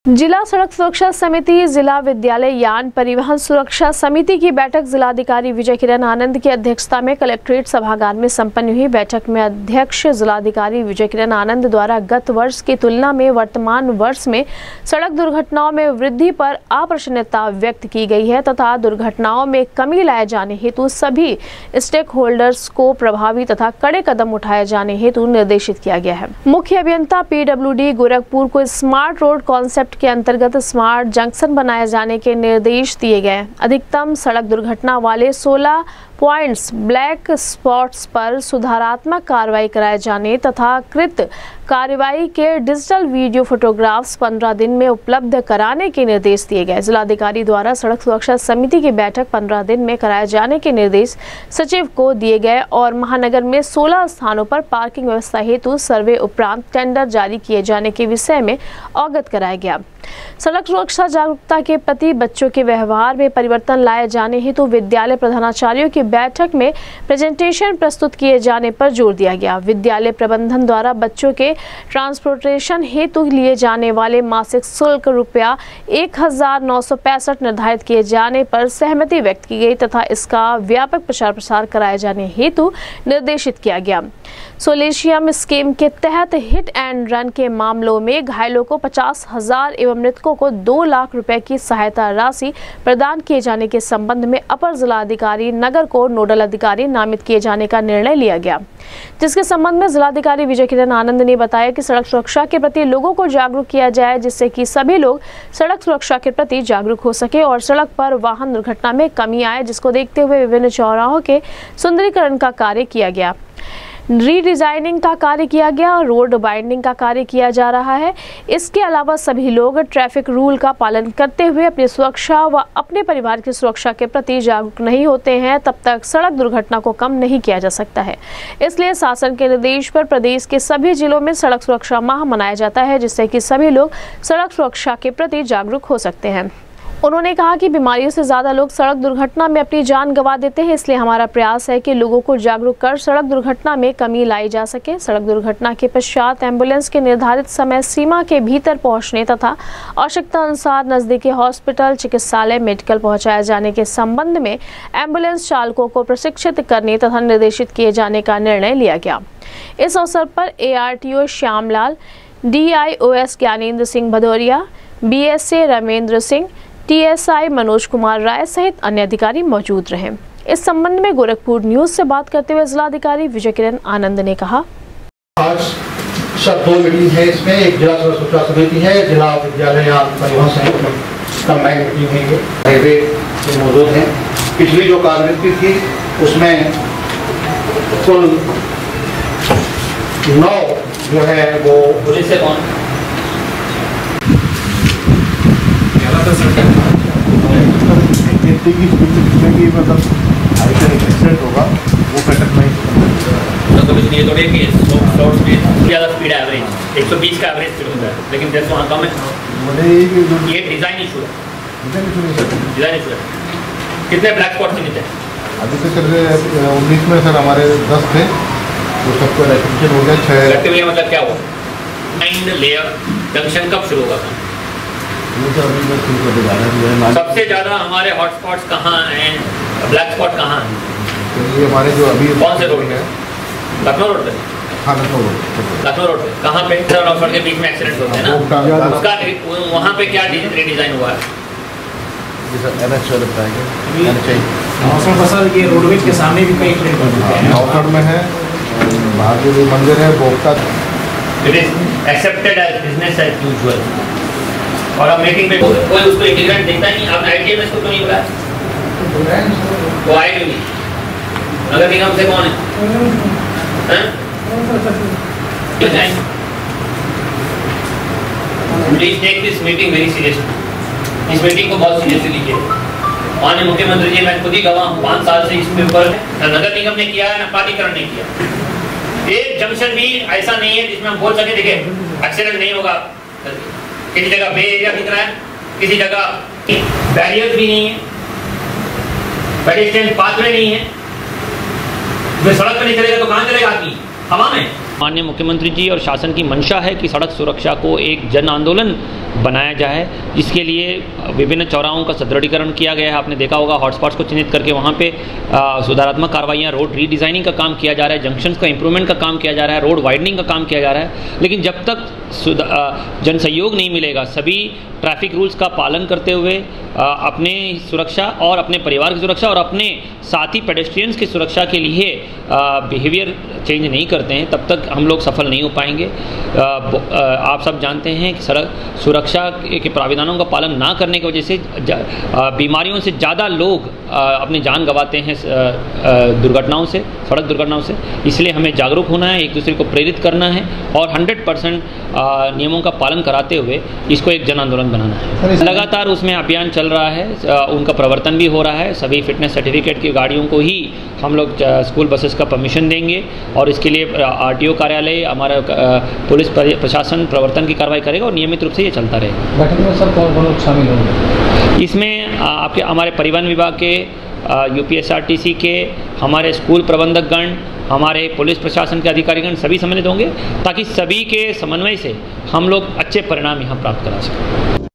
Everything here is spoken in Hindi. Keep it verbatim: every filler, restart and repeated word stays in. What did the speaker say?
जिला सड़क सुरक्षा समिति, जिला विद्यालय यान परिवहन सुरक्षा समिति की बैठक जिलाधिकारी विजय किरण आनंद की अध्यक्षता में कलेक्ट्रेट सभागार में संपन्न हुई। बैठक में अध्यक्ष जिलाधिकारी विजय किरण आनंद द्वारा गत वर्ष की तुलना में वर्तमान वर्ष में सड़क दुर्घटनाओं में वृद्धि पर अप्रसन्नता व्यक्त की गई है तथा दुर्घटनाओं में कमी लाए जाने हेतु सभी स्टेक होल्डर्स को प्रभावी तथा कड़े कदम उठाए जाने हेतु निर्देशित किया गया है। मुख्य अभियंता पीडब्ल्यूडी गोरखपुर को स्मार्ट रोड कॉन्सेप्ट के अंतर्गत स्मार्ट जंक्शन बनाए जाने के निर्देश दिए गए। अधिकतम सड़क दुर्घटना वाले सोलह पॉइंट्स ब्लैक स्पॉट्स पर सुधारात्मक कार्रवाई कराए जाने तथा कृत कार्रवाई के डिजिटल वीडियो फोटोग्राफ्स पंद्रह दिन में उपलब्ध कराने के निर्देश दिए गए। जिलाधिकारी द्वारा सड़क सुरक्षा समिति की बैठक पंद्रह दिन में कराए जाने के निर्देश सचिव को दिए गए और महानगर में सोलह स्थानों पर पार्किंग व्यवस्था हेतु सर्वे उपरांत टेंडर जारी किए जाने के विषय में अवगत कराया गया। सड़क सुरक्षा जागरूकता के प्रति बच्चों के व्यवहार में परिवर्तन लाए जाने हेतु विद्यालय प्रधानाचार्यों की बैठक में प्रेजेंटेशन प्रस्तुत किए जाने पर जोर दिया गया। विद्यालय प्रबंधन द्वारा बच्चों के ट्रांसपोर्टेशन हेतु लिए जाने वाले मासिक शुल्क रुपया एक हजार नौ सौ पैंसठ निर्धारित किए जाने पर सहमति व्यक्त की गई तथा इसका व्यापक प्रचार प्रसार कराए जाने हेतु निर्देशित किया गया। सोलेशियम स्कीम के तहत हिट एंड रन के मामलों में घायलों को पचास हजार एवं मृतकों को दो लाख रुपए की सहायता राशि प्रदान किए जाने के संबंध में अपर जिलाधिकारी नगर को नोडल अधिकारी नामित किए जाने का निर्णय लिया गया, जिसके संबंध में जिलाधिकारी विजय किरण आनंद ने बताया कि सड़क सुरक्षा के प्रति लोगों को जागरूक किया जाए जिससे कि सभी लोग सड़क सुरक्षा के प्रति जागरूक हो सके और सड़क पर वाहन दुर्घटना में कमी आए, जिसको देखते हुए विभिन्न चौराहों के सुंदरीकरण का कार्य किया गया, रीडिजाइनिंग का कार्य किया गया और रोड बाइंडिंग का कार्य किया जा रहा है। इसके अलावा सभी लोग ट्रैफिक रूल का पालन करते हुए अपनी सुरक्षा व अपने परिवार की सुरक्षा के प्रति जागरूक नहीं होते हैं तब तक सड़क दुर्घटना को कम नहीं किया जा सकता है। इसलिए शासन के निर्देश पर प्रदेश के सभी जिलों में सड़क सुरक्षा माह मनाया जाता है जिससे कि सभी लोग सड़क सुरक्षा के प्रति जागरूक हो सकते हैं। उन्होंने कहा कि बीमारियों से ज्यादा लोग सड़क दुर्घटना में अपनी जान गंवा देते हैं, इसलिए हमारा प्रयास है कि लोगों को जागरूक कर सड़क दुर्घटना में कमी लाई जा सके। सड़क दुर्घटना के पश्चात एम्बुलेंस के निर्धारित समय सीमा के भीतर पहुंचने तथा आवश्यकता अनुसार नजदीकी हॉस्पिटल, चिकित्सालय, मेडिकल पहुंचाए जाने के संबंध में एम्बुलेंस चालकों को प्रशिक्षित करने तथा निर्देशित किए जाने का निर्णय लिया गया। इस अवसर पर A R T O Shyamlal, D I O S Gyanendra Singh Bhadauria, B S A Ramendra Singh, T S I Manoj Kumar Rai सहित अन्य अधिकारी मौजूद रहे। इस संबंध में गोरखपुर न्यूज से बात करते हुए जिलाधिकारी विजय किरण आनंद ने कहा, आज सब दो मीटिंग है, इसमें एक जिला सड़क सुरक्षा समिति है, जिला विद्यालय यान परिवहन समिति कंबाइंड मीटिंग है, हाईवे जो मौजूद है। पिछली जो कार्यनीति थी उसमें कुल नौ जो है वो पुलिस से कौन की की मतलब एक्सीडेंट होगा वो पैटर्न नहीं तो कुछ नहीं, थोड़े कि शॉर्ट स्पीड ज़्यादा स्पीड एवरेज एक सौ बीस का एवरेज स्पीड होता है लेकिन जैसे वहाँ कम है। ये डिज़ाइन इशू है, डिज़ाइन इशू नहीं सर, डिज़ाइन इशू है। कितने ब्लैक स्पॉट के नीचे अभी से चल रहे उन्नीस में सर हमारे दस थे तो सबको रेस्ट्रिक्शन हो गया छः। मतलब क्या हुआ माइंड लेयर जंक्शन कब शुरू होगा? सबसे ज्यादा हमारे हॉटस्पॉट्स कहाँ हैं, ब्लैक स्पॉट कहाँ हैं? तो ये हमारे जो अभी कौन से रोड है? लखनऊ रोड पे। हाँ लखनऊ रोड लखनऊ रोड पे कहाँ पे रोड के बीच में एक्सीडेंट होते हैं ना, उसका वहाँ पे क्या रीडिजाइन हुआ है? फसल ये रोडवेज के सामने भी कई एक्सीडेंट हो चुके हैं। आउटसाइड में है, बाहर जो मंदिर है बोगता it is accepted as business as usual. और अब मीटिंग में कोई उसको इंटीग्रेट देखता नहीं। अब आई टी एम इसको क्यों नहीं बुलाया? वो आए क्यों नहीं? नगर निगम से कौन है? Please take this meeting very seriously. इस मीटिंग को बहुत सीरियसली लीजिए। माननीय मुख्यमंत्री जी, मैं खुद ही गवाह हूँ, पाँच साल से इस पेपर न नगर निगम ने किया है न प्राधिकरण ने किया। एक जंक्शन भी ऐसा नहीं है जिसमें हम बोल सके देखिए एक्सीडेंट नहीं होगा। किसी जगह बे एरिया दिख रहा है, किसी जगह बैरियर्स भी नहीं है, पेडेस्ट्रियन पाथवे नहीं है। जो सड़क पे नहीं चलेगा तो कहाँ चलेगा आदमी? हवा में। माननीय मुख्यमंत्री जी और शासन की मंशा है कि सड़क सुरक्षा को एक जन आंदोलन बनाया जाए, जिसके लिए विभिन्न चौराहों का सुदृढ़ीकरण किया गया है। आपने देखा होगा हॉटस्पॉट्स को चिन्हित करके वहाँ पे सुधारात्मक कार्रवाइयाँ, रोड रीडिज़ाइनिंग का काम किया जा रहा है, जंक्शंस का इंप्रूवमेंट का काम किया जा रहा है, रोड वाइडनिंग का काम किया जा रहा है। लेकिन जब तक जन सहयोग नहीं मिलेगा, सभी ट्रैफिक रूल्स का पालन करते हुए अपने सुरक्षा और अपने परिवार की सुरक्षा और अपने साथी पेडेस्ट्रियंस की सुरक्षा के लिए बिहेवियर चेंज नहीं करते हैं, तब तक हम लोग सफल नहीं हो पाएंगे। आप सब जानते हैं कि सड़क सुरक्षा के प्राविधानों का पालन ना करने की वजह से बीमारियों से ज़्यादा लोग अपनी जान गंवाते हैं दुर्घटनाओं से, सड़क दुर्घटनाओं से। इसलिए हमें जागरूक होना है, एक दूसरे को प्रेरित करना है और हंड्रेड परसेंट नियमों का पालन कराते हुए इसको एक जन आंदोलन बनाना है। लगातार उसमें अभियान चल रहा है, उनका प्रवर्तन भी हो रहा है। सभी फिटनेस सर्टिफिकेट की गाड़ियों को ही हम लोग स्कूल बसेस का परमिशन देंगे और इसके लिए आरटीओ कार्यालय, हमारा पुलिस प्रशासन प्रवर्तन की कार्रवाई करेगा और नियमित रूप से ये चलता रहेगा। बैठक में सर कौन कौन लोग शामिल होंगे? इसमें आपके हमारे परिवहन विभाग के, यूपीएसआरटीसी के, हमारे स्कूल प्रबंधकगण, हमारे पुलिस प्रशासन के अधिकारीगण सभी सम्मिलित होंगे, ताकि सभी के समन्वय से हम लोग अच्छे परिणाम यहाँ प्राप्त करा सकें।